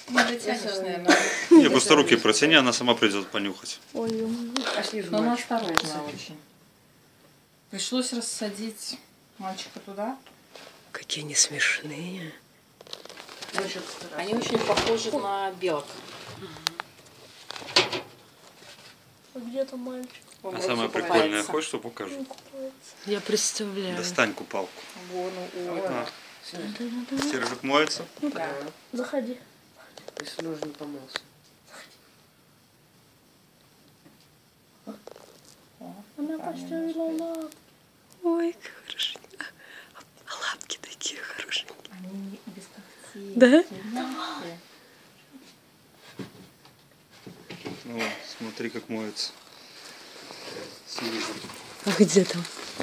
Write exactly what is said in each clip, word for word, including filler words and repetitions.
Не дотянешь, наверное. Не, просто руки протяни, она сама придет понюхать. Ой, но она осторожна очень. Пришлось рассадить мальчика туда. Какие они смешные. Они очень похожи на белок. а где там мальчик? А самое прикольное, хочешь, что покажу? Я представляю. Достань купалку. Вон, ой. А. Сержик моется? Да. Заходи. Если нужно, помылся. Она поставила лап. Ой, как хорошенько. А лапки такие хорошенькие. Они без когтей. Да? Мягкие. Ну, смотри, как моется. А где там?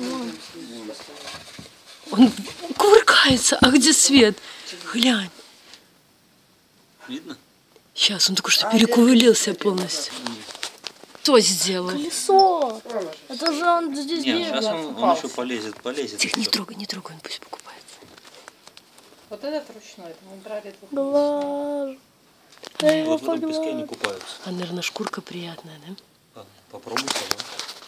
Он кувыркается. А где свет? Глянь. Видно? Сейчас, он только что перекувылился полностью. Кто сделал? Колесо. Это же он здесь Нет, бегает. сейчас он, он еще полезет, полезет. Тихо, не трогай, не трогай, он пусть покупается. Вот этот ручной, это мы брали тут. Глажу. Я его Вот в этом песке они погладил. купаются. А, наверное, шкурка приятная, да? Ладно, попробуй сама.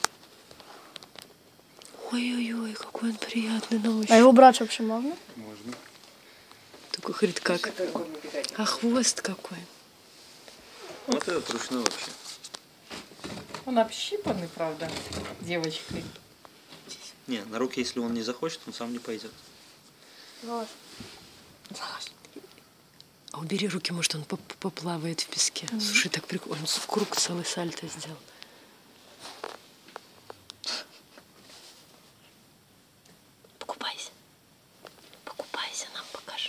Ой-ой-ой, какой он приятный на ощупь. А его брать вообще можно? Можно. Такой, говорит, как? А хвост какой. Вот этот ручной вообще. Он общипанный, правда, девочкой. Не, на руки, если он не захочет, он сам не пойдет. Залазь. А убери руки, может, он поп- поплавает в песке. Mm-hmm. Слушай, так прикольно. Он круг целый сальто сделал. Покупайся. Покупайся, нам покажи.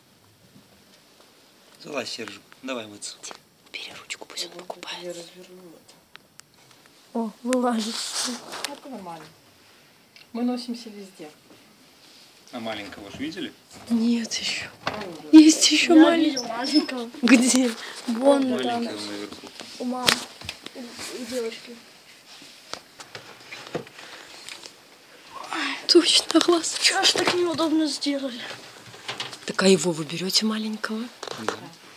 Залазь, Сержик, давай мыться. Убери ручку, пусть он покупается. О, вылазит. Это нормально. Мы носимся везде. А маленького ж видели? Нет еще. Есть еще Я маленький. видел маленького. Где? Вон Маленький там. он наверху. У мамы. У, у девочки. Точно, глаз. Чего ж так неудобно сделали? Так а его вы берете маленького? Да.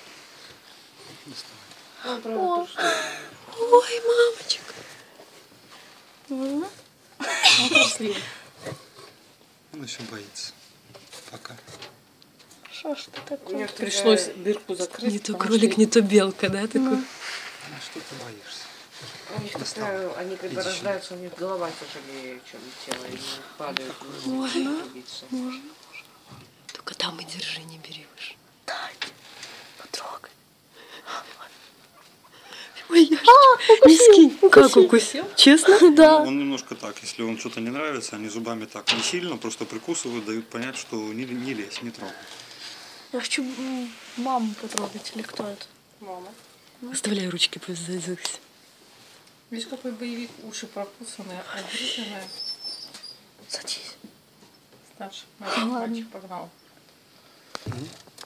О, Ой, мамочка. можно? Он красивый. Он еще боится. Пока. Что ж ты такое? Пришлось дырку закрыть. Не то потому кролик, что не то белка, да? Такой? Ну что ты боишься? У них такая, они когда Иди рождаются, у них голова тяжелее, чем тело, и падают. Можно? Можно. Только там и держи, не бери выше. Дайте. Потрогай. Ой, я Миски, как укусил? Честно? Да. Он немножко так, если он что-то не нравится, они зубами так не сильно, просто прикусывают, дают понять, что не, не лезь, не трогай. Я хочу м, маму потрогать, или кто это? Мама. Оставляй ручки, пусть зайдутся. Видишь, какой боевик, уши прокусанные, обрезанные. Садись. Старший мальчик, мальчик погнал. Она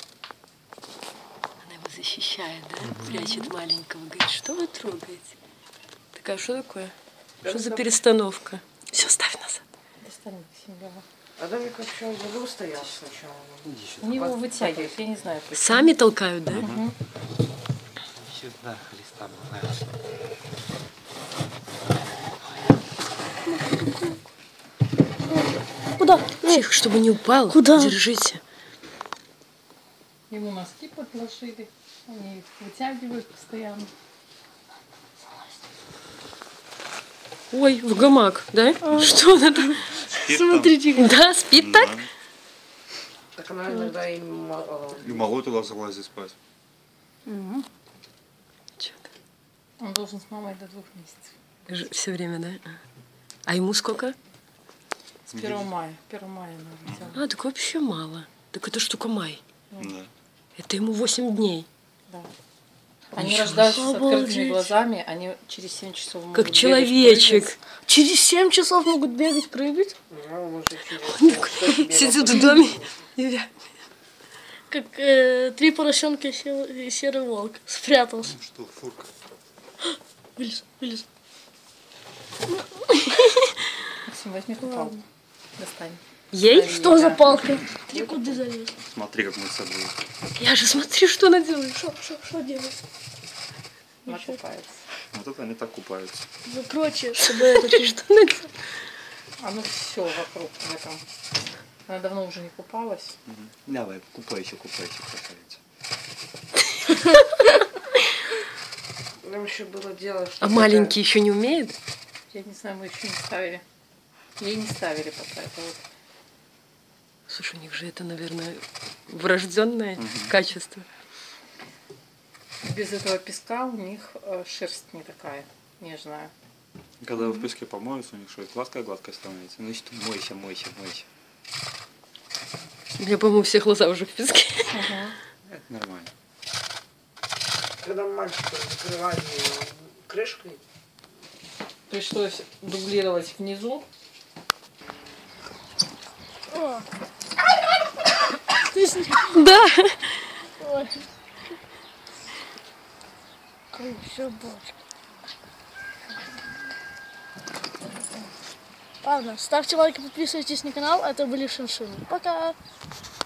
его защищает, да? Прячет маленького. Говорит, что вы трогаете? Такая, что такое? Что за перестановка? Все, ставь назад. Достань себя. А Домик вообще он забыл стоял сначала. Они его вытягивают, я не знаю. почему. Сами толкают, да? Мгм. Сюда хлеста нравится. Куда? Тихо, чтобы не упал. Куда? Держите. Ему носки подложили, они их вытягивают постоянно. Ой, в гамак, да? Что она там? Смотрите. Да, спит так? Так она иногда и мало. И малой туда залазит спать. Чё-то. Он должен с мамой до двух месяцев. Все время, да? А ему сколько? С первого мая. первого мая она взяла. А, так вообще мало. Так это ж только май. Да. Это ему восемь дней. Да. Они Ничего рождаются с открытыми Обалдеть. глазами, они через семь часов могут Как бегать, человечек. прыгать. Через семь часов могут бегать, прыгать? Ну, может, через Сидит в доме. и- Как э, три поросенка и сел- и серый волк. Спрятался. Ну что, фурка. Вылез, вылез. Максим, возьми купалку. Достань. Ей? Что за палка? Ты куда залез? Смотри, как мы с собой. Я же смотри, что она делает. Что, что, что делать? Она купается. Вот это они так купаются. Закройте, чтобы это... Что она делает? Оно все вокруг в этом. Она давно уже не купалась. Давай, купайся, купайся, красавица. Там еще было дело, что... А маленький еще не умеет? Я не знаю, мы еще не ставили. Ей не ставили пока. Это вот. Слушай, у них же это, наверное, врожденное качество. Без этого песка у них э, шерсть не такая нежная. Когда в песке помоются, у них что, гладкая-гладкая становится. Значит, мойся, мойся, мойся. У меня, по-моему, все глаза уже в песке. Это нормально. Когда мальчика закрывали крышкой, пришлось дублировать внизу. О. Ты с... Да. Ой. Какая еще бочка. Ладно, ставьте лайки, подписывайтесь на канал. Это были шиншиллы. Пока!